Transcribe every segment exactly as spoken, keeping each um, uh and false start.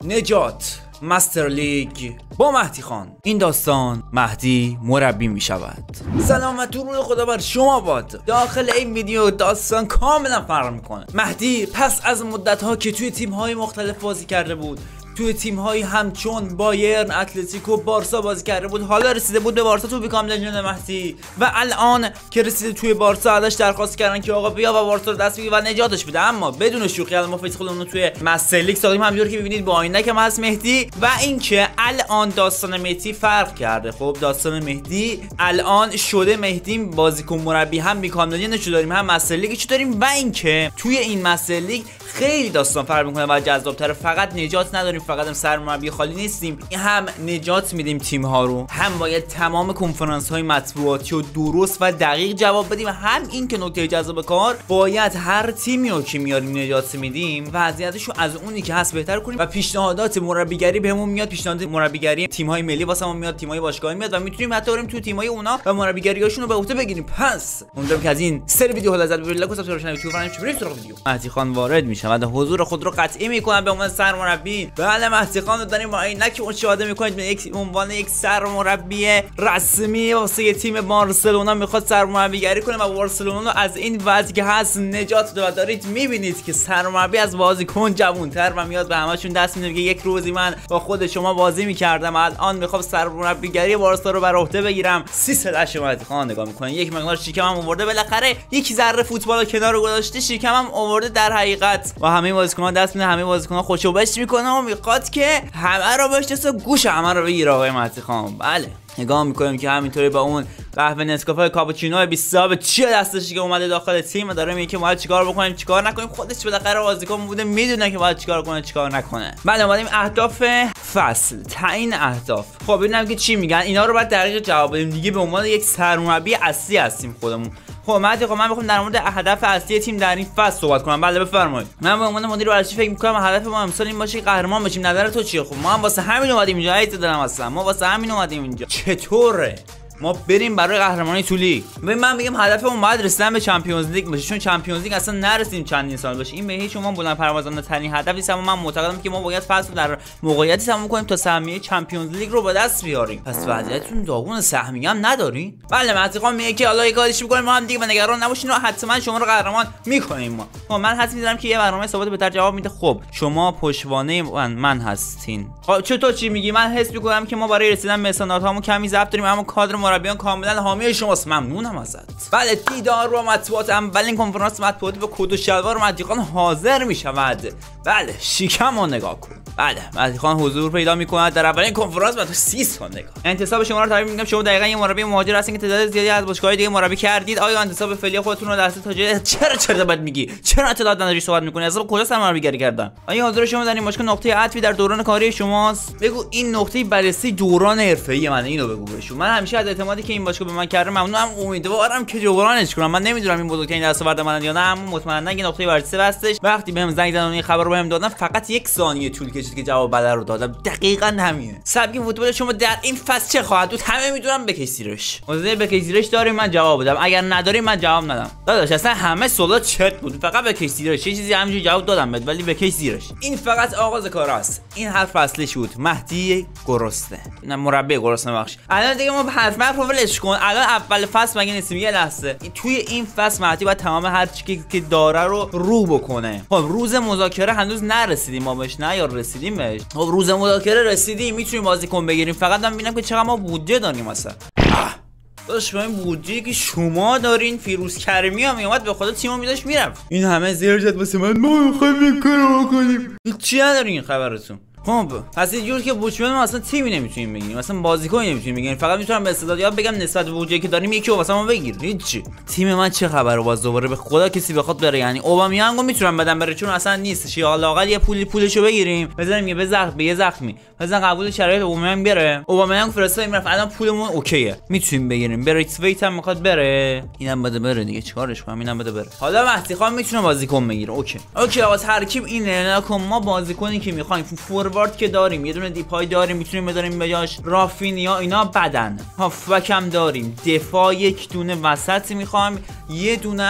نجات مستر لیگ با مهدی خان. این داستان مهدی مربی می شود. سلامت و روی خدا بر شما باد. داخل این ویدیو داستان کاملا فرق میکنه. مهدی پس از مدت ها که توی تیم های مختلف بازی کرده بود، توی تیم هایی همچون بایرن، اتلتیکو، بارسا بازی کرده بود، حالا رسیده بود به بارسا تو بیکام لژند مهدی و الان که رسیده توی بارسا ازش درخواست کردن که آقا بیا و بارسا رو دست بگیر و نجاتش بده. اما بدون شوخی الان ما فیس خودمون رو توی مستر لیگ ساختیم، همونجوری که می‌بینید با عینک هم هست مهدی. و اینکه الان داستان مهدی فرق کرده. خب داستان مهدی الان شده مهدی بازیکن مربی، هم بیکام لژندش داریم هم مستر لیگش داریم. و اینکه توی این مستر لیگ خیلی داستان فرق می‌کنه و جذاب‌تره. فقط نجات نداریم، فقط هم سرمربی خالی نیستیم، هم نجات میدیم تیم ها رو، هم باید تمام کنفرانس های مطبوعاتی و درست و دقیق جواب بدیم، هم این که نکته جذاب کار باید هر تیمی رو که میاریم نجات میدیم وضعیتش رو از اونی که هست بهتر کنیم و پیشنهادات مربیگری بهمون میاد. پیشنهادات مربیگری تیم های ملی واسمون میاد، تیم های باشگاهی میاد و میتونیم حتی بریم تو تیم های اونا و مربیگریاشون رو به عهده بگیریم. پس امیدوارم که از این سری ویدیو لذت ببرید. لایک و سابسکرایب کنید. بریم بریم سراغ ویدیو. مهدی خان وارد میشه و حضور خود رو قطعی میکنه به عنوان سرمربی. بله مهدی خان رو داریم با عینک مشاهده میکنید به یک عنوان یک سرمربی رسمی واسه تیم بارسلونا میخواد سرمربیگری کنه و بارسلونا رو از این وضعی که هست نجات داد. دارید میبینید که سرمربی از بازیکن جوان‌تر و میاد به همشون دست میده. یک روزی من با خود شما بازی میکردم، الان میخوام سرمربیگری بارسا رو بر عهده بگیرم. سی سلش مهدی خان نگاه میکنه، یک مقدار شیکمم آورده، بالاخره یک ذره فوتبال رو کنار گذاشته، شیکمم آورده در حقیقت و همه بازیکن‌ها دست میده، همه بازیکن‌ها خوشو بش میکنه و میخواد که همه رو بشناسه، گوش همه رو بگیره آقای مهدی خان. بله نگاه میکنیم که همینطوری با اون قهوه نسکافه کاپوچینو بیست صاحب چیه دستش که اومده داخل تیم و داره میگه که باید چیکار بکنیم چیکار نکنیم. خودش بالاخره بازیکن بوده، میدونه که باید چیکار کنه چیکار نکنه. بعد اومدیم اهداف فصل، تعیین اهداف. خب ببینم که چی میگن، اینا رو باید دقیق جواب بدیم دیگه. به عنوان یک سرمربی اصلی هستیم خودمون. خب مهدی خب من میخوام در مورد هدف اصلی تیم در این فصل صحبت کنم. بله بفرمایید. من به عنوان مدیر ورزشی فکر میکنم هدف ما امسال این باشه که قهرمان بشیم. نظر تو چیه؟ خب ما هم واسه همین اومدیم اینجا. عزیز دلم اصلا ما واسه همین اومدیم اینجا. چطوره ما بریم برای قهرمانی تو لیگ؟ ببین من میگم هدفمون باید رسیدن به چمپیونز لیگ باشه، چون چمپیونز لیگ اصلا نرسیدیم چندین سال باشه. این به هیچ عنوان بلند پروازانه ترین هدفی است، اما من معتقدم که ما باید فصل در موقعیتی تموم کنیم تا سهمیه چمپیونز لیگ رو به دست بیاریم. پس وضعیتتون داغون، سهمیه هم ندارین. بله مهدی خان میگه که حالا یه کاریش میکنیم ما هم دیگه، و نگران نباشین و حتما شما رو قهرمان میکنیم ما. خب من حس می‌ذارم که یه برنامه ثابت بهتر جواب میده. خب شما پشتوانه من, من هستین. خب چطور چی میگی؟ من حس میکنم که ما برای رسیدن به استانداردهامون کمی ضعف داریم، اما کادر مربیان کاملا حامی شماست. ممنونم ازت. بله دیدار با مطبوعات، اولین کنفرانس مطبوعاتی با کد و شلوار مهدی خان حاضر میشود. بله شیکم رو نگاه کن. بله مهدی خان حضور پیدا میکند در اولین کنفرانس بعد سی سال نگاه. انتصاب شما رو تبریک میگم. شما دقیقاً یه مربی مهاجر هستین که تعداد زیادی از باشگاه‌های دیگه مربی کردید. آیا انتصاب فعلی خودتون رو دست تا جای چرا چرا بعد میگی؟ چرا اطلاعات نداری صحبت میکنی؟ اصلا کجا سرمربیگری کردن؟ آیا حضور شما در این باشگاه نقطه عطفی در دوران کاری شماست؟ بگو این نقطه بررسی دوران حرفه‌ای منه، اینو بگو بهشون. من همیشه از اعتمادی که این باشگاه به من کرده ممنونم، امیدوارم که جبرانش کنم. من نمیدونم این بزرگترین دستاورد منن یا نه، اما مطمئنا یه نقطه بررسی هستش. وقتی بهم زنگ زدن و این خبر رو بهم دادن فقط یک ثانیه طول کشید که جواب بله رو دادم. دقیقاً همینه. سبک فوتبال شما در این فصل چه خواهد بود؟ همه میدونم بکش زیرش. موضوع بکش زیرش داریم من جواب بدم، اگر نداری من جواب ندم. داداش اصلا همه سوالات چت بود، فقط بکش زیرش. یه چیزی همینجوری جواب دادم بهت، ولی بکش زیرش. این فقط آغاز کار است. این هر فصلش بود. مهدی گرسنه. نه مربی گرسنه بخش. الان دیگه ما حرف حرف ولش کن. الان اول فصل مگه نیستیم؟ یه لحظه. توی این فصل مهدی باید تمام هر چیزی که داره رو رو بکنه. خب روز مذاکره هنوز نرسیدیم ما بهش، نه یا رسیدیم بهش. خب روز مذاکره رسیدیم، میتونیم بازیکن بگیریم. فقط من ببینم که چقدر ما بودجه داریم مثلا. داش با این بودجه‌ای که شما دارین فیروز کریمی هم میومد به خدا تیمو میذاش میرفت. این همه زیر زد واسه من ما میخوایم این کارو بکنیم. چی ندارین خبرتون؟ خب پس یه جور که بودجه ما اصلا تیمی نمیتونیم بگیریم، اصلا بازیکنی نمیتونیم بگیریم. فقط میتونم به استعدادیات بگم نسبت به بودجه‌ای که داریم یکی رو واسه ما بگیر. هیچ. تیم من چه خبره باز دوباره به خدا کسی بخواد بره، یعنی اوبامیانگو میتونم بدم بره چون اصلا نیستش، یا لااقل یه پولی پولشو بگیریم بزنیم یه به زخم به یه زخمی مثلا قبول شرایط اوبامیانگ بره. اوبامیانگ فرستادیم رفت، الان پولمون اوکیه میتونیم بگیریم. بریت ویت هم میخواد بره، اینم بده بره دیگه، چیکارش کنم؟ اینم بده بره. حالا مهدی خان میتونه بازیکن بگیره. اوکی اوکی آقا ترکیب اینه. نکن ما بازیکنی که میخوایم فوروارد که داریم، یه دونه دیپای داریم میتونیم بذاریم بجاش رافینیا، اینا بدن. هافبک هم داریم، دفاع یک دونه وسط میخوایم، یه دونه هم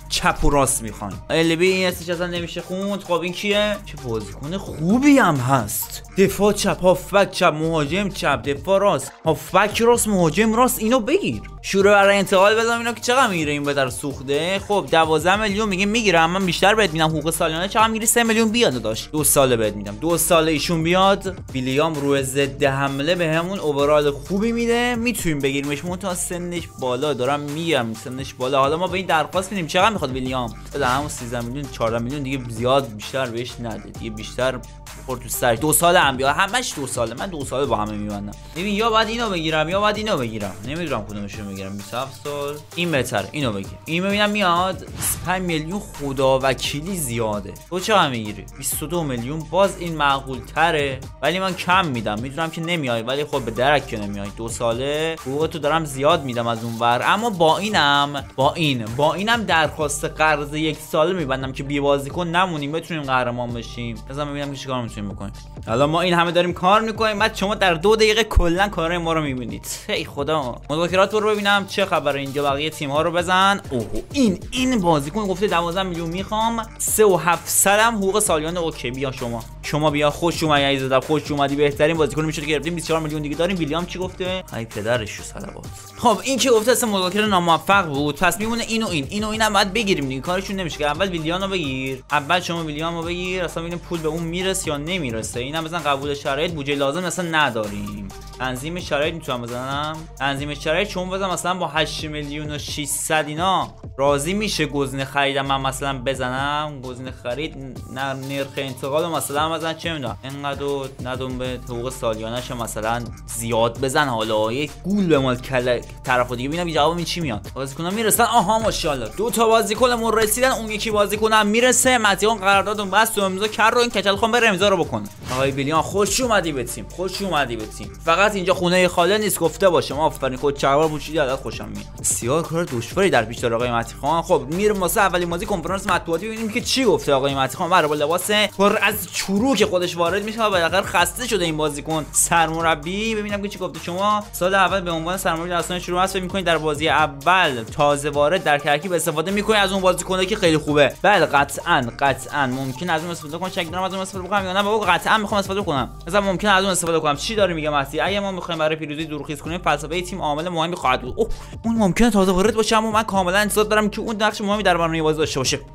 چپ و راست میخواین. ال بی این اسمش اصلا نمیشه خوند. خب این کیه؟ چه بازیکن خوبی هم هست. دفاع چپ، هافبک چپ، مهاجم چپ، دفاع راست، هافبک راست، مهاجم راست. اینو بگیر. شروع برای انتقال بدم. اینا که چقدر میگیره این به در سوخته؟ خب دوازده میلیون میگه میگیرم. من بیشتر بهت میدم. حقوق سالیانه چقدر میگیری؟ سه میلیون بیاد داشت. دو ساله بهت میدم. دو ساله ایشون بیاد. ویلیام روی ضد حمله بهمون اوورال خوبی میده. میتونیم بگیریمش. منتها سنش بالا. دارم میگم سنش بالا. حالا ما به این درخواست میدیم. چقدر میخواد ویلیام؟ بده همون سیزده میلیون، چهارده میلیون دیگه. زیاد بیشتر بهش نده دیگه. بیشتر خورد تو سر. دو ساله هم بیا. همش دو ساله. من دو ساله با همه میبندم. ببین یا بعد اینو بگیرم یا بعد اینو بگیرم. نمیدونم کدومشو بگیرم. بیست و هفت سال این بهتر. اینو بگیر. این ببینم میاد. بیست و پنج میلیون خدا وکیلی زیاده. تو چقدر میگیری؟ بیست و دو میلیون. باز این معقول تره ولی من کم میدم. میدونم که نمیای ولی خب به درک که نمیای. دو ساله حقوق تو دارم زیاد میدم از اون ور. اما با اینم با این با اینم درخواست قرض یک ساله میبندم که بی بازیکن نمونیم بتونیم قهرمان بشیم. مثلا ببینم که چیکار میتونیم بکنیم. حالا ما این همه داریم کار میکنیم بعد شما در دو دقیقه کلا کارهای ما رو میبینید. ای خدا. مذاکرات رو ببینم چه خبره اینجا. بقیه تیم ها رو بزن. اوه این این بازیکن گفته دوازده میلیون میخوام. سه و هفتصد هم حقوق سالیانه. اوکی بیا شما شما بیا. خوش اومدی عزیزم. خوش اومدی. بهترین بازیکن میشه که گرفتیم. بیست و چهار میلیون دیگه داریم. ویلیام چی گفته؟ ای پدرش رو صلوات. خب این که گفته اصلا مذاکره ناموفق بود. پس میمونه این و این. این و اینم بعد بگیریم دیگه. کارشون نمیشه که اول ویلیامو بگیر. اول شما ویلیامو بگیر. اصلا ببینیم پول به اون میرسه یا نمیرسه. اینم مثلا قبول شرایط بودجه لازم اصلا نداریم. تنظیم شرایط میتونم بزنم. تنظیم شرایط چون بزنم مثلا با هشت میلیون و ششصد اینا راضی میشه گزینه خریدم من مثلا بزنم. گزینه خرید نرخ انتقال مثلا مثلا چه میدونم اینقدر ندون به حقوق سالیانش مثلا زیاد بزن. حالا یک گول به مال کله طرفو دیگه ببینم جواب این چی میاد. بازیکن‌ها میرسن. آها ماشاءالله دو تا بازیکنمون رسیدن. اون یکی بازیکنم میرسه. متیان قراردادون بس و امضا کرد رو این کچل خان بره امضا رو بکنه. آقای ویلیام خوش اومدی به تیم. خوش اومدی به تیم. فقط اینجا خونه خاله نیست گفته باشه. ما آفرین خود چهار بوشیدی ازت خوشم میاد. بسیار کار دشواری در پیش داره آقای متیخان. خب میریم واسه اولین بازی کنفرانس مطبوعاتی ببینیم که چی گفته آقای متیخان. برای با لباس پر از چروک خودش وارد میشه و بالاخره خسته شده این بازیکن. سرمربی ببینم که چی گفته. شما سال اول به عنوان سرمربی داستان شروع هست میکنید در بازی اول تازه وارد در ترکیب استفاده میکنید از اون بازیکنایی که خیلی خوبه. بله قطعا قطعا ممکن از اون استفاده کنم. چک دارم از اون استفاده بکنم یا نه بابا قطعا میخوام استفاده کنم. مثلا ممکن از اون استفاده کنم. چی داره میگه مهدی؟ اگه ما میخوایم برای پیروزی دورخیز کنیم فلسفه تیم عامل مهمی خواهد بود. اوه اون ممکنه تازه وارد باشه اما من کاملا انتظار دارم که اون نقش مهمی در برنامه بازی داشته باشه.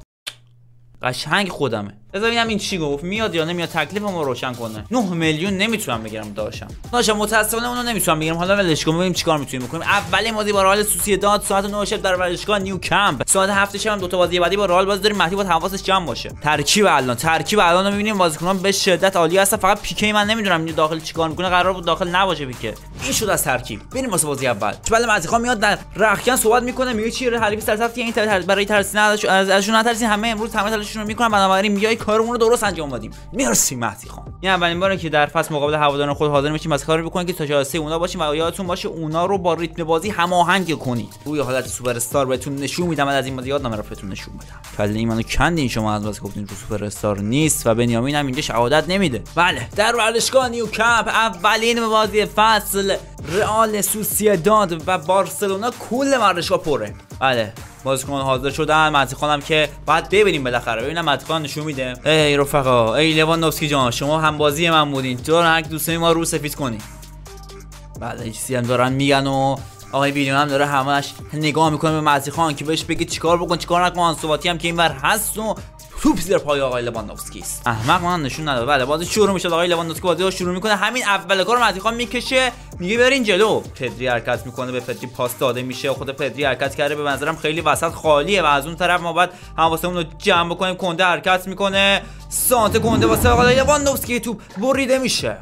قشنگ خودمه. بذار ببینم این چی گفت. میاد یا نمیاد تکلیفمو روشن کنه. نه میلیون نمیتونم بگیرم داشتم. داشتم متاسفانه اونو نمیتونم بگیرم. حالا ولش کن ببینیم چیکار میتونیم بکنیم. اولین بازی با رئال سوسییداد ساعت نه شب در ورزشگاه نیو کمپ. ساعت هفت شب هم دو تا بازی بعدی با رئال باز داریم. مهدی با حواسش جمع باشه. ترکیب الان ترکیب الان رو میبینیم بازیکنان به شدت عالی هستن. فقط پیکه من نمیدونم داخل چیکار میکنه. قرار بود داخل نباشه پیکه. این شد از ترکیب. بریم واسه بازی اول. بعد مهدی میاد در رخکن صحبت میکنه. میگه چی حریف سرسختی این برای ترسین ازشون نترسین. همه امروز همه تلاششون رو میکنن. بنابراین میای کارمون رو درست انجام بدیم. مرسی مهدی خان. این اولین باره که در فصل مقابل هواداران خود حاضر میشیم از کاری بکنیم که تا جلسه اونا باشیم و یادتون باشه اونا رو با ریتم بازی هماهنگ کنید. روی حالت سوپر استار بهتون نشون میدم. از این بازی یادم رفت بهتون نشون بدم. کله منو کندین شما از بازی گفتین رو سوپر استار نیست و بنیامین هم اینجا شهادت نمیده. بله در ورزشگاه نیو کمپ اولین بازی فصل رئال سوسییداد و بارسلونا کل ورزشگاه پره. بله بازیکنان حاضر شدن. مهدی خانم که بعد ببینیم بالاخره ببینم مهدی خان نشون میده. ای رفقا ای لواندوفسکی جان شما هم بازی من بودین. تو هر دوستای ما رو سفید کنی. بله چیزی هم دارن میگن و آقای ویلیام هم داره همش نگاه میکنه به مهدی خان که بهش بگه چیکار بکن چیکار نکن. انصواتی هم که اینور هست و توپ زیر پای آقای لواندوفسکی است. احمق من نشون نداد. بله بازی شروع میشه. آقای لواندوفسکی بازی رو شروع میکنه. همین اول کار مهدی خان میکشه میگه برین جلو. پدری حرکت میکنه به پدری پاس داده میشه. خود پدری حرکت کرده به نظرم خیلی وسط خالیه و از اون طرف ما باید حواسمون رو جمع بکنیم. کنده حرکت میکنه. سانت کنده واسه آقای لواندوفسکی توپ بریده میشه.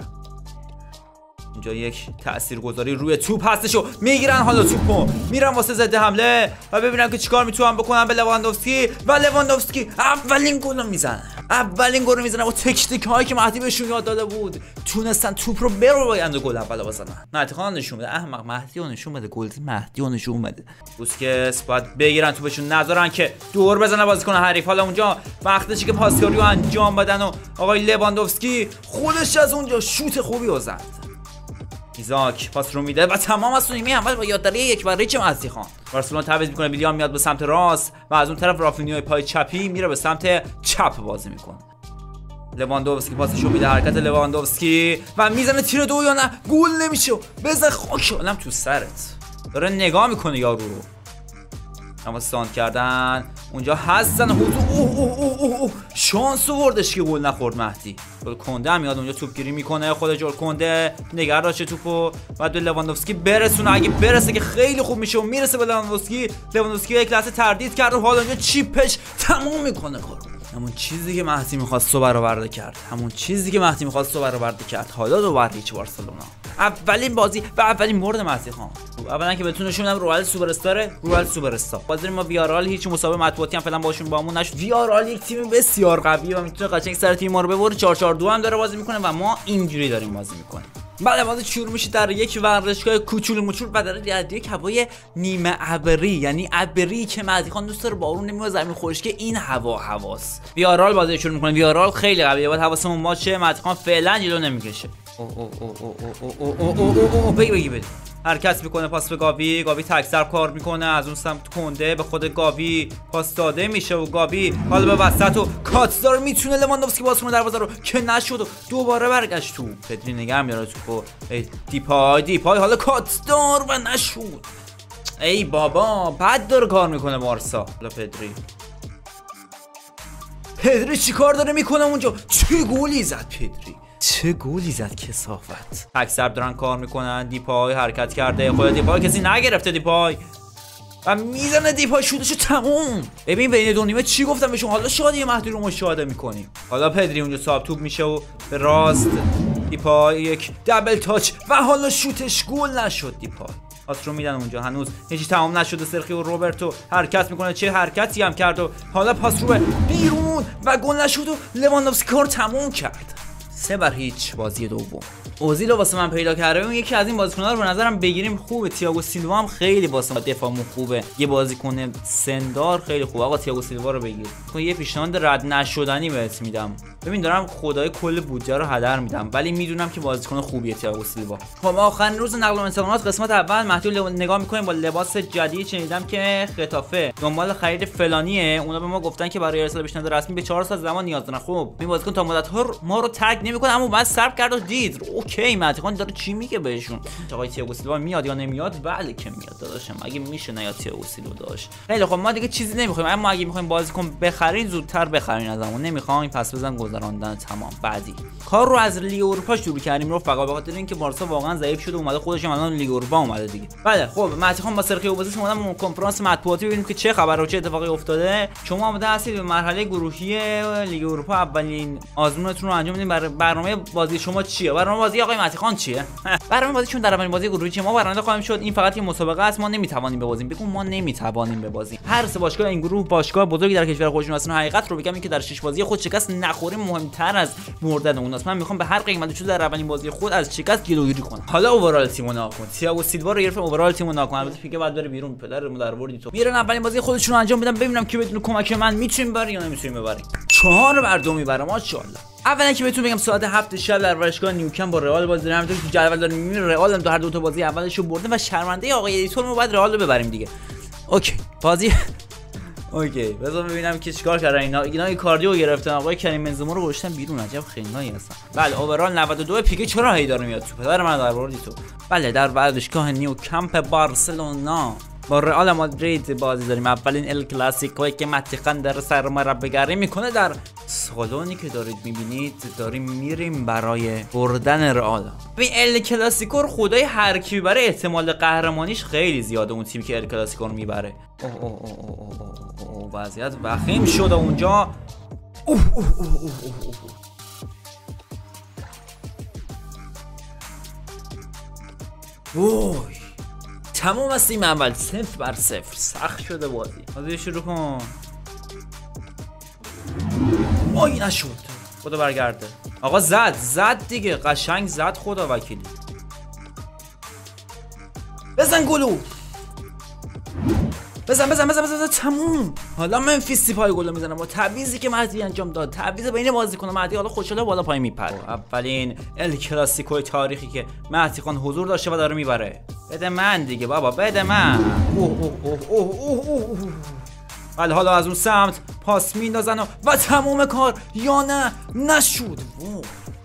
اینجا یک تاثیرگذاری روی توپ هستش و میگیرن. حالا توپو میرن واسه ضد حمله و ببینم که چیکار میتونن بکنن به لواندوفسکی و لواندوفسکی اولین گل رو میزنه. اولین گل رو میزنه با تکنیک هایی که مهدی بهشون یاد داده بود. تونستن توپ رو برو بایند گل اول بزنن. مهدی خان نشون بده. احمق مهدی نشون بده. گل مهدی نشون بده. بوسکس باید بگیرن توپشون نذارن که دور بزنه بازیکن حریف. حالا اونجا وقتشه که پاسکاری رو انجام بدن و آقای لواندوفسکی خودش از اونجا شوت خوبی رو زد. ایزاک پاس رو میده و تمام از نیمه اول با یادداری یک برای چه مهدی خان. بارسلونا تعویض میکنه، ویلیام میاد به سمت راست و از اون طرف رافینیای پای چپی میره به سمت چپ بازی میکنه. لواندوفسکی پاسشو میده، حرکت لواندوفسکی و میزنه تیر دو یا نه گل نمیشه. بزن خاک عالم تو سرت. داره نگاه میکنه یارو رو. اما ساند کردن اونجا هستن. اوه اوه اوه اوه اوه شانس آوردش که گل نخورد مهدی. جول کنده میاد اونجا توپگیری میکنه. خود جول کنده نگران داشته توپو بعد به لواندوفسکی برسونه. اگه برسه که خیلی خوب میشه و میرسه به لواندوفسکی. لواندوفسکی یک لحظه تردید کرد و حالا اونجا چیپش تموم میکنه کارو. همون چیزی که مهدی میخواست رو برآورده کرد. همون چیزی که مهدی میخواست رو برآورده کرد. حالا دو بر هیچ بارسلونا. اولین بازی و اولین مورد مهدی خان. اولا که بهتون نشون بدم رئال سوپر استار، رئال سوپر استار. بازی ما ویارال هیچ مسابقه مطبوعاتی هم فعلا باشون بامون نشد. ویارال یک تیم بسیار قویه و میتونه قشنگ سر تیم ما رو ببره. چهار چهار دو هم داره بازی میکنه و ما اینجوری داریم بازی میکنیم. بعد بازی شروع میشه در یک ورزشگاه کوچولو موچول و در یک هوای نیمه ابری، یعنی ابری که مهدی خان دوست داره بارون نمیاد زمین خشکه. این هوا هواست. ویارال بازی شروع میکنه. ویارال خیلی قویه. باید حواسمون باشه مهدی خان فعلا جلو نمیکشه. او او او او او او او او او بگی بگی بگی حرکت میکنه پاس به گاوی. گاوی تکسر کار میکنه از اون سمت کنده به خود گاوی پاس داده میشه و گاوی حالا به وسط و کاتزار میتونه لواندوفسکی باز کنه دروازه رو که نشد و دوباره برگشت تو. پدری نگه میاره توپو. دیپای دیپای حالا کاتزار و نشد. ای بابا بد داره کار میکنه بارسا. حالا پدری پدری چی کار داره میکنه اونجا؟ چه گلی زد پدری، چه گلی زد کثافت. تکسر دارن کار میکنن. دیپای حرکت کرده. خود دیپای کسی نگرفته. دیپای و میزنه. دیپای شوتشو تموم. ببین بین دو نیمه چی گفتم بهشون. حالا شادی مهدی رو مشاهده میکنیم. حالا پدری اونجا صاحب توپ میشه و به راست. دیپای یک دبل تاچ و حالا شوتش گل نشد. دیپای پاس رو میدن اونجا. هنوز هیچی تمام نشده. سرخیو روبرتو حرکت میکنه. چه حرکتی هم کرد و حالا پاس رو به بیرون و گل نشد و لواندوفسکی کار تموم کرد. سه بر هیچ بازی دوم. اوزیل واسه من پیدا کرده. یکی از این بازیکن‌ها رو به نظرم بگیریم خوبه. تییاگو سیلوا هم خیلی واسه دفاعمون خوبه. یه بازیکن سندار خیلی خوبه. آقا تییاگو سیلوا رو بگیر. یه پیشنهاد رد نشدنی بهت میدم. ببین دارم خدای کل بودجه رو هدر میدم ولی میدونم که بازیکن خوبیه تییاگو سیلوا. خب آخرین روز نقل و انتقالات قسمت اول محدود نگاه میکنیم با لباس جدید. شنیدم که خطافه دنبال خرید فلانیه. اونا به ما گفتن که برای ارسال پیشنهاد رسمی به چهار سال زمان نیاز دارن. خب این بازیکن تا مدت ها ما رو تگ نمیکنه اما بعد صبر کرد و دید. اوکی مهدی خان داره چی میگه بهشون. آقای تییاگو سیلوا میاد یا نمیاد؟ بله که میاد داداشم. اگه میشه نه یا تییاگو سیلوا داشت. خیلی خب ما دیگه چیزی نمیخوایم اما اگه میخوایم بازیکن بخرین زودتر بخرین ازمون. نمیخوایم پس بزن گذراندن تمام. بعدی کار رو از لیگ اروپا شروع کردیم رفقا به خاطر اینکه بارسا واقعا ضعیف شده اومده خودش هم الان لیگ اروپا اومده دیگه. بله خب مهدی خان با سرخیو بازیش اومدن کنفرانس مطبوعاتی ببینیم که چه خبره و چه اتفاقی افتاده. شما آماده هستید به مرحله گروهی لیگ اروپا اولین آزمونتون رو انجام بدین. بر برنامه بازی شما چیه؟ برنامه بازی آقای مهدی خان چیه؟ برنامه بازیشون در اولین بازی گروهی چیه؟ ما برنده خواهیم شد. این فقط یه مسابقه است. ما نمیتوانیم ببازیم. بگو ما نمیتوانیم ببازیم. هر سه باشگاه این گروه باشگاه بزرگی در کشور خودشون هستن. حقیقت رو بگم این که در شش بازی خود شکست نخوریم مهمتر از مردن اوناست. من میخوام به هر قیمتی شده در اولین بازی خود از شکست جلوگیری کنم. حالا اوورال تیمو ناکن. تییاگو سیلوا رو گرفت اوورال تیمو ناکن. البته پیگه بعد بره بیرون. پدر مادر بردی تو. میرن اولین بازی خودشون رو انجام بدن ببینم که بدون کمک من میتونیم ببریم یا نمیتونیم ببریم. چهار بر دو میبره ماشاءالله. اولا که بهتون بگم ساعت هفت شب در ورزشگاه نیوکمپ با رئال بازی داریم. همونطور که جدول داریم میبینیم رئال هم دو هر دو تا بازی اولش رو برده و شرمنده آقای ادیتور ما باید رئال رو ببریم دیگه. اوکی بازی اوکی بذار ببینم که چیکار کردن اینا. اینا کاردیو گرفتن. آقای کریم بنزما رو گذاشتن بیرون. عجب خنگایی هستن. بله اوورال نود و دو. پیکه چرا هی داره میاد تو پدر من در بردی تو. بله در ورزشگاه نیوکمپ بارسلونا با رئال مادرید بازی داریم. اولین ال کلاسیکوی که مهدی خان در سرمربیگری میکنه. در سالونی که دارید میبینید داریم میریم برای بردن رئال. ببین ال کلاسیکو رو خدای هر کی ببره احتمال قهرمانیش خیلی زیاده. اون تیمی که ال کلاسیکو رو میبره. اوه اوه اوه اوه اوه اوه وضعیت وخیم شده اونجا. اوه اوه اوه اوه اوه وای تمام است این اول. صفر بر صفر سخت شده بازی. بازی شروع کن. وای نشد. خدا برگرده. آقا زد زد دیگه قشنگ زد. خدا وکیلی بزن گلو. بزن بزن بزن بزن, بزن. تموم. حالا منفیس سیپای گل میزنه با تعویضی که مهدی انجام داد. تعویض بین بازیکن مهدی حالا خوشحاله بالا پای میپره. اولین ال کلاسیکو تاریخی که مهدی خان حضور داشته و داره میبره. بده من دیگه بابا، بده من. اوه اوه اوه اوه اوه اوه. ولی حالا از اون سمت پاس میندازن و, و تموم کار. یا نه نشد. وو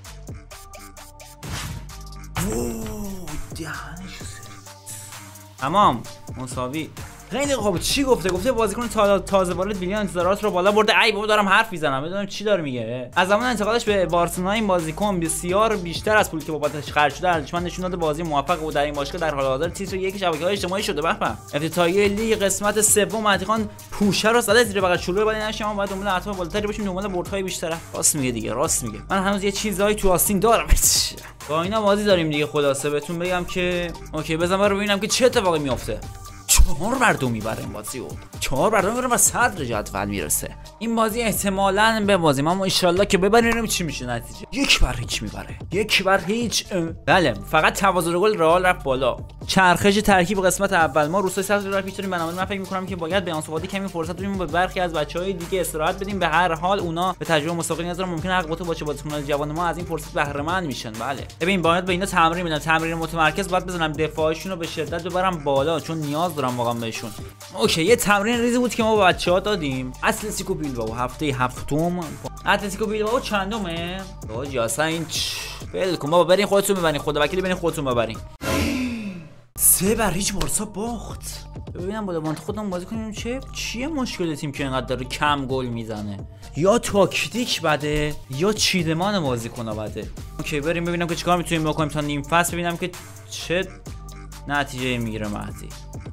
وو دهنش تمام مساوی. خیلی خوب. چی گفته؟ گفته بازیکن تازه وارد ویلیان انتظارات رو بالا برده. ای بابا دارم حرف میزنم بدونم چی داره میگه. از زمان انتقالش به بارسلونا این بازیکن بسیار بیشتر از پولی که بابتش خرج شده ارزشمند نشون داده. بازی موفق او در این باشگاه در حال حاضر تیتر یک شبکه‌های اجتماعی شده. به به. افتتاحیه لیگ قسمت سوم مهدی خان پوشه رو زده زیر بغل شلوغ. ولی نشه ما باید دنبال ارتفاع بالاتری باشیم، دنبال بردهای بیشتر. راست میگه دیگه، راست میگه. من هنوز یه چیزایی تو آستین دارم. با اینا بازی داریم دیگه. خلاصه بهتون بگم که اوکی بزن برو ببینم که چه اتفاقی میفته. چهار بر دو میبره این بازی رو. چهار بر دو میبره و صدر جدول میرسه. این بازی احتمالاً به بازی ما ان شاءالله که ببریم ببینیم چی میشه نتیجه. یک بر هیچ میبره. یک بر هیچ. بله فقط توازن گل رئال رفت بالا. چرخش ترکیب قسمت اول ما روسای صدر رو پیش داریم. بنابراین من فکر می‌کنم که باید به آنسوفاتی کمی فرصت بدیم به برخی از بچه‌های دیگه استراحت بدیم. به هر حال اونا به تجربه مسابقه نیاز دارن. ممکنه حق با تو باشه. بازیکنان جوان ما از این فرصت بهره مند میشن. بله ببین باید به اینا تمرین بدم. تمرین متمرکز باید بزنم دفاعشون رو به شدت ببرم بالا چون نیاز دارم واقعا بهشون. اوکی یه تمرین ریزی بود که ما به بچه‌ها دادیم. اتلتیکو بیلبائو هفته هفتم. اتلتیکو بیلبائو چندمه؟ آجی اصلا این ول کن بابا. برین خودتون ببرین. خدا وکیلی برین خودتون ببرین. سه بر هیچ بارسا باخت. ببینم بالا وانت خودم بازی کنیم چه چیه مشکل تیم که اینقدر داره کم گل میزنه. یا تاکتیک بده یا چیدمان بازیکن‌ها بده. اوکی بریم ببینم که چیکار میتونیم بکنیم تا نیم فصل ببینم که چه نتیجه میگیره مهدی.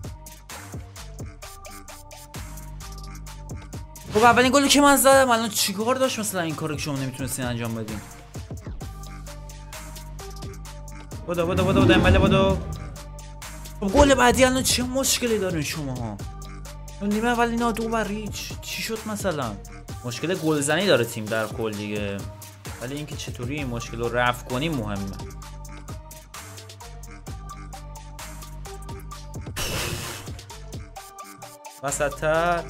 خب اولین گلی که من زدم الان چیکار داشت مثلا این کارو که شما نمیتونستین انجام بدین. بودو بودو بودو بودو امبله بودو. گل بعدی الان چه مشکلی دارین شماها؟ نیمه اول اینا دو بر هیچ. چی شد مثلا؟ مشکل گلزنی داره تیم در کل دیگه. ولی اینکه چطوری این مشکل رو رفع کنیم مهمه. وسط‌تر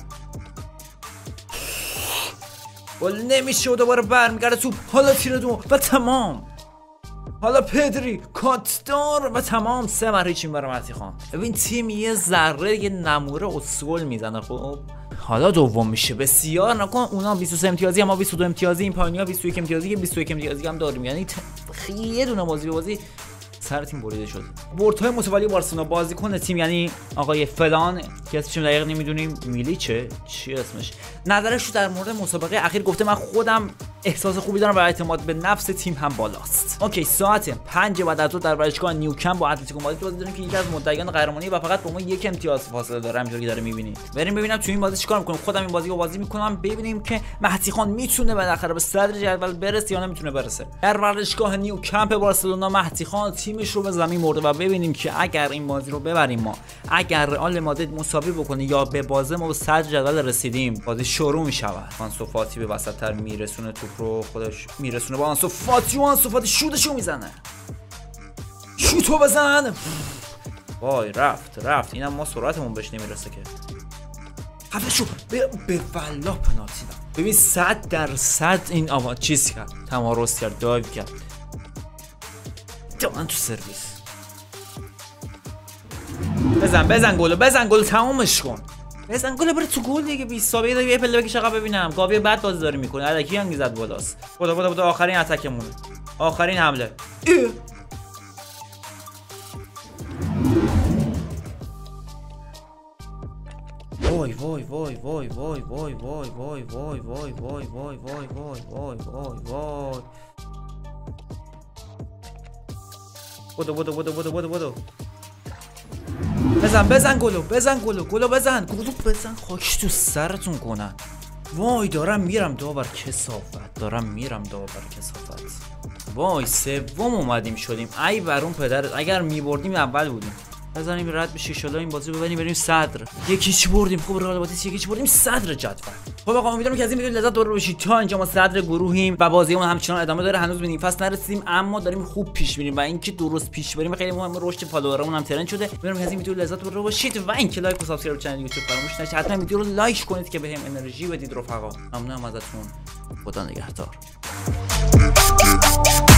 گل نمیشه و دوباره برمیگرده توپ. حالا تیر دو و تمام. حالا پدری کاتدار و تمام. سه بر هیچ این برای مهدی خان. ببین تیم یه ذره یه نموره اسکول میزنه. خب حالا دوم میشه. بسیار نکن. اونا بیست و سه امتیازی اما بیست و دو امتیازی. این پایینیا بیست و یک امتیازی بیست و یک امتیازی هم داریم. یعنی یه دونه بازی به بازی سر تیم بریده شد. بردهای متوالی بارسلونا. بازیکن تیم یعنی آقای فلان که اسمش دقیق نمیدونیم میلیچه چی اسمش، نظرش در مورد مسابقه اخیر گفته من خودم احساس خوبی دارم و اعتماد به نفس تیم هم بالاست. اوکی ساعت پنج بعد از ظهر در ورزشگاه نیوکمپ با اتلتیکو مادرید بازی داریم که یکی از مدعیان قهرمانی و فقط با ما یک امتیاز فاصله داره. همینطوری داره میبینید. بریم ببینم تو این بازی چیکار میکنیم. خودم این بازی رو بازی میکنم ببینیم که مهدی خان میتونه بالاخره به صدر جدول برسه یا نمیتونه برسه. در ورزشگاه نیوکمپ بارسلونا مهدی خان تیمش رو به زمین مرده و ببینیم که اگر این بازی رو ببریم ما، اگر رئال مادرید مساوی بکنه یا به بازه ما به صدر جدول رسیدیم، بازی شروع میشود. آنسو فاتی به وسط‌تر میرسونه توپ رو، خودش میرسونه با آنسو فاتی و آنسو فاتی شوتشو میزنه. شوتو بزن. وای رفت رفت. اینم ما سرعتمون بهش نمیرسه که. خفشو به به والله پنالتی داد. ببین صد درصد این آوا چیز کرد. تمارس کرد، دایو کرد. دادن تو سرویس. بزن بزن گلو بزن گلو تمامش کن. بزن گل بره تو گل دیگه. بیست ثانیه دیگه یه پله بکش عقب ببینم. گاوی بعد بازی داره میکنه. الکی هم زد بالاست. بودا بودا بودا آخرین اتکمونه. آخرین حمله. وای وای وای وای وای وای وای وای وای وای وای وای وای وای وای وای وای. بودا بودا بودا بودا بودا بودا. بزن بزن گلو بزن گلو گلو بزن گلو بزن. خاکش تو سرتون کنن. وای دارم میرم داور کثافت. دارم میرم داور کثافت. وای سوم اومدیم شدیم. ای برون پدرت. اگر میبردیم اول بودیم. بزنیم رد بشه ان این بازی ببریم بریم صدر. یکیش بردیم. خوب رئال باتیس یکیش بردیم صدر جدول. خب آقا امیدوارم که از این ویدیو لذت برده باشید. تا اینجا ما صدر گروهیم و بازیمون همچنان ادامه داره. هنوز به نیم فصل نرسیدیم اما داریم خوب پیش میریم و اینکه درست پیش بریم خیلی مهمه. رشد فالوورامون هم ترند شده. امیدوارم که از این ویدیو لذت برده باشید و اینکه لایک و سابسکرایب کانال یوتیوب فراموش نشه. حتما ویدیو رو لایک کنید که بهم انرژی بدید رفقا. ممنونم ازتون. خدا نگهدار.